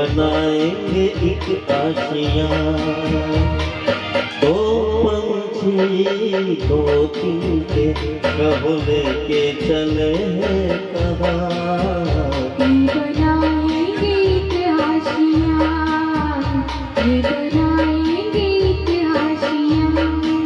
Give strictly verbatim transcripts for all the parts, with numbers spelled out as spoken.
बनाएंगे एक आशिया। दो पंछी दो तिनके कब लेके चले हैं कहाँ। बनाएंगे एक आशिया, ये बनाएंगे एक आशिया।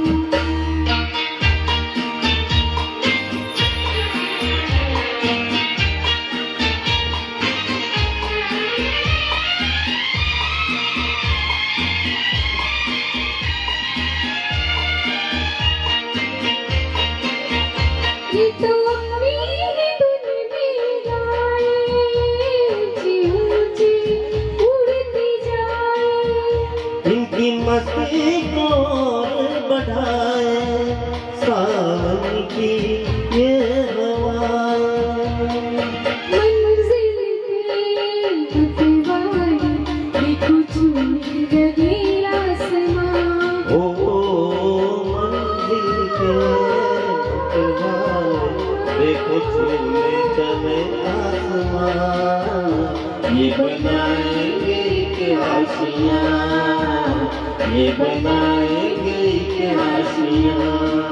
ये तो मेरी धुन में गाए, ऊंची ऊंची उड़ती जाए। इनकी मस्ती को बढ़ाए सावन की ये हवाएं। मंजिल के पतवार देखो छूने लगे आसमां। ओ मंजिल के देखो छूने चले आसमां। ये बनाएंगे एक आशिया, ये बनाएंगे एक आशिया।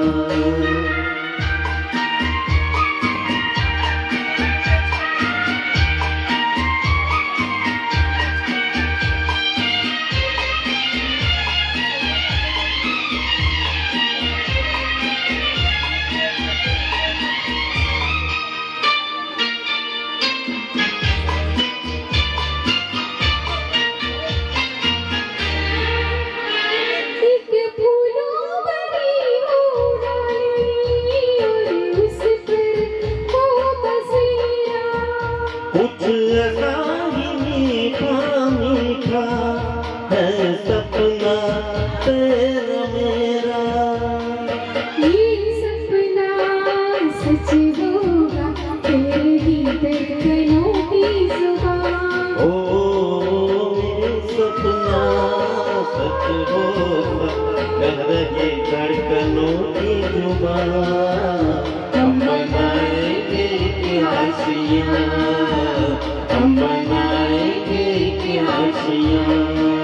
कुछ ऐसा ही मीठा मीठा है सपना तेरा मेरा। ये सपना सच होगा तेरे ही धड़कनों की जुबान। ओ ये सपना सच होगा कह रही धड़कनों की जुबान। हम बनाएंगे एक आशिया, हम बनाएंगे एक आशिया।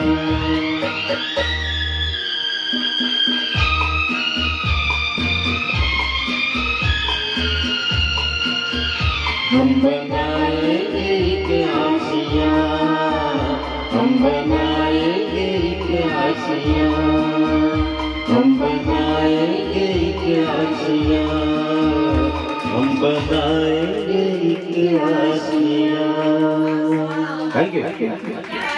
हम बनाएंगे एक आशिया, हम बनाएंगे एक आशिया, हम बनाएंगे एक आशिया, हम बनाएंगे एक आशिया। Thank you.